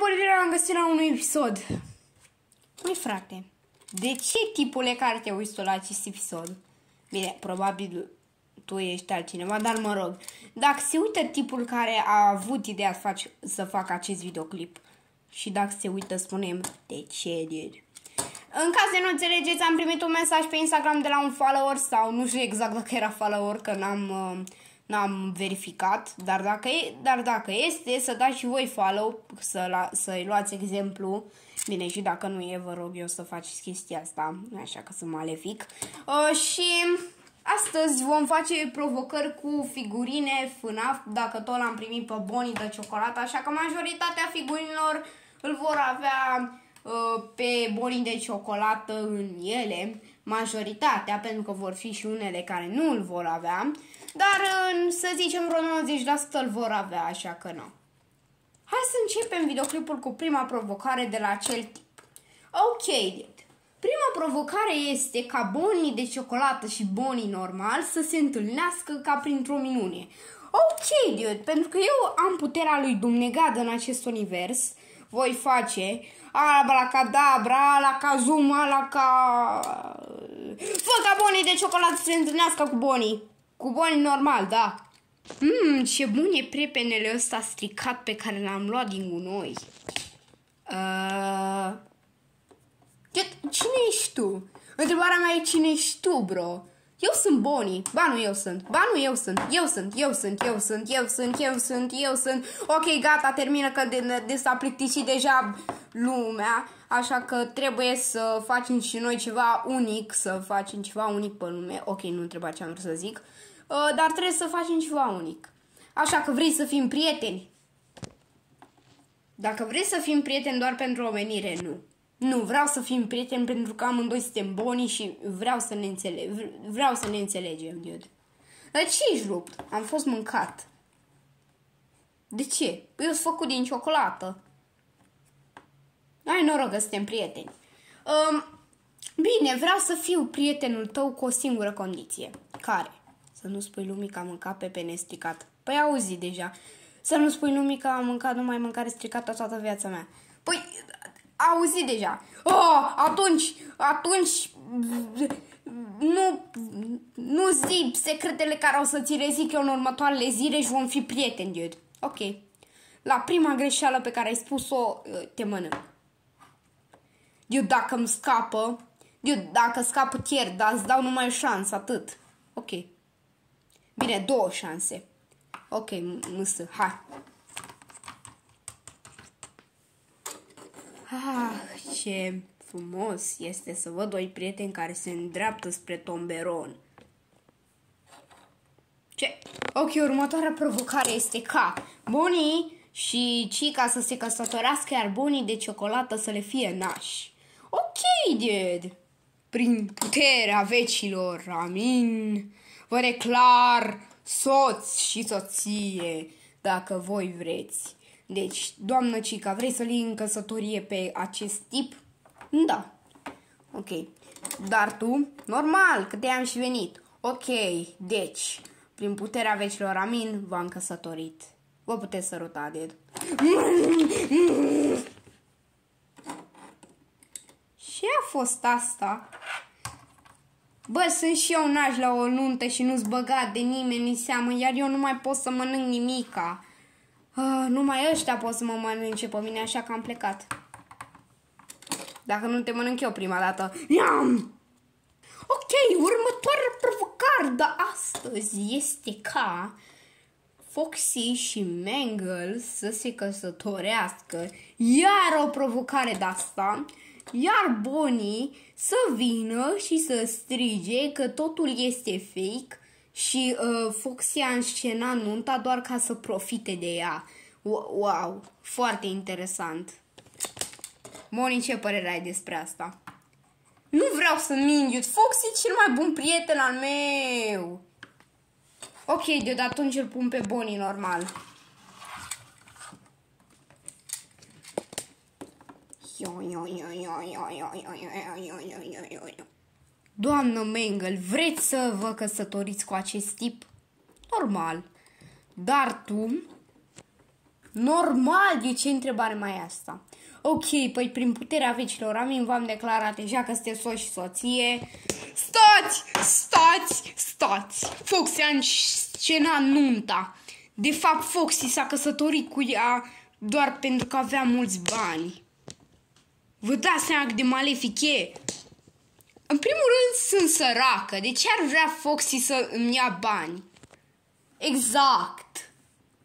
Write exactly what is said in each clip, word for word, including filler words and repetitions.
Salutare, am găsit la un episod. Măi frate, de ce tipule care te uiți tu la acest episod? Bine, probabil tu ești altcineva, dar mă rog. Dacă se uită tipul care a avut ideea să, faci, să facă acest videoclip și dacă se uită, spunem de ce, dude. În caz de nu înțelegeți, am primit un mesaj pe Instagram de la un follower sau nu știu exact dacă era follower, că n-am n-am verificat, dar dacă, e, dar dacă este, să dați și voi follow, să la, să-i luați exemplu. Bine, și dacă nu e, vă rog eu să faceți chestia asta, așa că sunt malefic. Uh, și astăzi vom face provocări cu figurine F NAF, dacă tot l-am primit pe Bonnie de ciocolată, așa că majoritatea figurinilor îl vor avea uh, pe Bonnie de ciocolată în ele, majoritatea, pentru că vor fi și unele care nu îl vor avea, dar să zicem vreo nouăzeci la sută îl vor avea, așa că nu. Hai să începem videoclipul cu prima provocare de la acel tip. Ok, prima provocare este ca Bonnie de ciocolată și Bonnie normal să se întâlnească ca printr-o minune. Ok, dude, pentru că eu am puterea lui Dumnegadă în acest univers, voi face abracadabra, la cazuma, la ca... Fă ca Bonnie de ciocolată să se întâlnească cu Bonnie. Cu Bonnie normal, da. Mmm, ce bun e prepenele ăsta stricat pe care l-am luat din gunoi. Uh... Cine ești tu? Întrebarea mea e cine ești tu, bro? Eu sunt Bonnie. Ba nu, eu sunt. Ba nu, eu sunt. Eu sunt, eu sunt, eu sunt, eu sunt, eu sunt, eu sunt. Ok, gata, termină că de, de s-a plictisit deja lumea. Așa că trebuie să facem și noi ceva unic, să facem ceva unic pe lume. Ok, nu întreba ce am vrut să zic. Uh, dar trebuie să facem ceva unic. Așa că vrei să fim prieteni? Dacă vrei să fim prieteni doar pentru omenire, nu. Nu, vreau să fim prieteni pentru că amândoi suntem Bonnie și vreau să ne, înțele vreau să ne înțelegem, dude. Dar ce ești rupt? Am fost mâncat. De ce? Eu sunt făcut din ciocolată. Ai noroc că suntem prieteni. Um, bine, vreau să fiu prietenul tău cu o singură condiție. Care? Să nu spui lumii că am mâncat pepene stricat. Păi auzi deja. Să nu spui lumii că am mâncat numai mâncare stricată toată viața mea. Păi auzi deja. Oh, atunci, atunci nu, nu zi secretele care o să ți le zic eu în următoarele zile și vom fi prieteni, dude. Ok. La prima greșeală pe care ai spus-o, te mănânc. Dude, dacă îmi scapă, dude, dacă scapă chiar, dar îți dau numai o șansă, atât. Ok. Bine, două șanse. Ok, mâsă, hai. Ah, ce frumos este să văd doi prieteni care se îndreaptă spre tomberon. Ce? Ok, următoarea provocare este ca Bonnie și Chica să se căsătorească, iar Bonnie de ciocolată să le fie nași. Ok, dude. Prin puterea vecilor, amin. Vă declar soț și soție, dacă voi vreți. Deci, doamnă Chica, vrei să-l iei în căsătorie pe acest tip? Da. Ok. Dar tu? Normal, că te-am și venit. Ok, deci, prin puterea vecilor, amin, v-am căsătorit. Vă puteți săruta, dude. Ce a fost asta? Bă, sunt și eu naș la o nuntă și nu-ți băgat de nimeni în seamă, iar eu nu mai pot să mănânc nimica. Uh, numai ăștia pot să mă mănânce pe mine, așa că am plecat. Dacă nu te mănânc eu prima dată. Iam! Ok, următoarea provocare de astăzi este ca Foxy și Mangle să se căsătorească. Iar o provocare de asta. Iar Bonnie să vină și să strige că totul este fake și uh, Foxy a înscenat nunta doar ca să profite de ea. Wow, foarte interesant. Bonnie, ce părere ai despre asta? Nu vreau să mingi, Foxy e cel mai bun prieten al meu. Ok, de atunci îl pun pe Bonnie normal. Doamnă Mangle, vreți să vă căsătoriți cu acest tip? Normal. Dar tu Normal, de ce întrebare mai e asta? Ok, păi prin puterea vecilor amin v-am declarat deja că sunteți soț și soție. Stați! Stați! Stați! Foxy a scenat nunta. De fapt, Foxy s-a căsătorit cu ea doar pentru că avea mulți bani. Vă dați seama cât de malefic e? În primul rând sunt săracă. De ce ar vrea Foxy să îmi ia bani? Exact.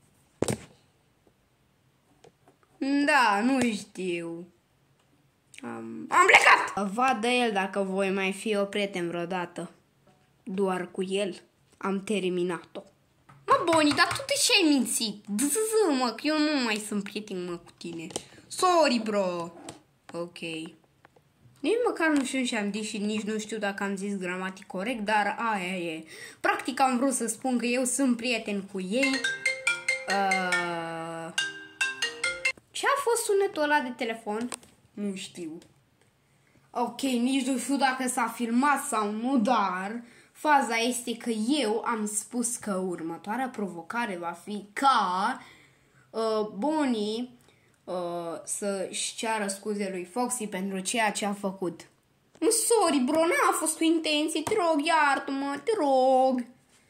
Da, nu știu. Am, am plecat! Vadă el dacă voi mai fi o prieten vreodată. Doar cu el am terminat-o. Mă, Bonnie, dar tu de ce ai mințit? Zzz, mă, că eu nu mai sunt prieten, mă, cu tine. Sorry, bro. Ok. Nici măcar nu știu ce am zis și nici nu știu dacă am zis gramatic corect, dar aia e. Practic am vrut să spun că eu sunt prieten cu ei. Uh... Ce a fost sunetul ăla de telefon? Nu știu. Ok, nici nu știu dacă s-a filmat sau nu, dar faza este că eu am spus că următoarea provocare va fi ca uh, Bonnie uh, să-și ceară scuze lui Foxy pentru ceea ce a făcut. Sorry, bro, n-a fost cu intenție, te rog, iartă-mă, te rog.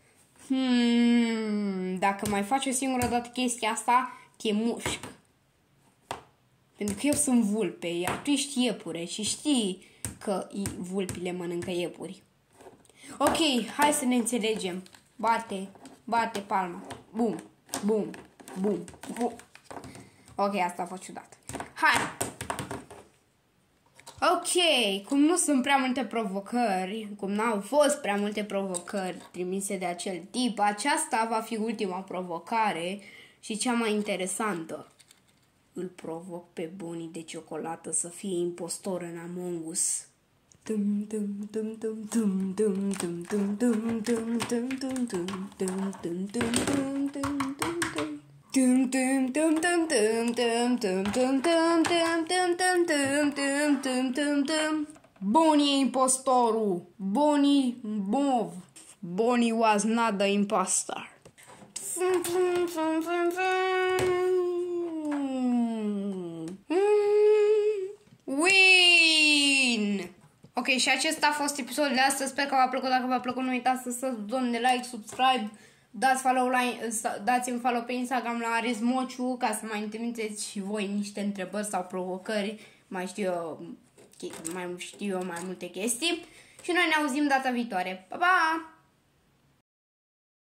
Hmm, dacă mai faci o singură dată chestia asta, te mușc. Pentru că eu sunt vulpe, iar tu ești iepure și știi că vulpile mănâncă iepuri. Ok, hai să ne înțelegem. Bate, bate palma. Bum, bum, bum, bum. Ok, asta a fost ciudat. Hai! Ok, cum nu sunt prea multe provocări, cum n-au fost prea multe provocări trimise de acel tip, aceasta va fi ultima provocare și cea mai interesantă. Îl provoc pe Bonnie de ciocolată să fie impostor în Among Us. Bonnie e impostorul. Bonnie mov. Bonnie was not the imposter. Win! Ok, și acesta a fost episodul de astăzi. Sper că v-a plăcut. Dacă v-a plăcut, nu uitați să dați domn de like, subscribe, dați follow la, dați-mi follow pe Instagram la Aresmociu ca să mai întâlniți și voi niște întrebări sau provocări. Mai știu eu, mai știu eu mai multe chestii. Și noi ne auzim data viitoare. Pa, pa!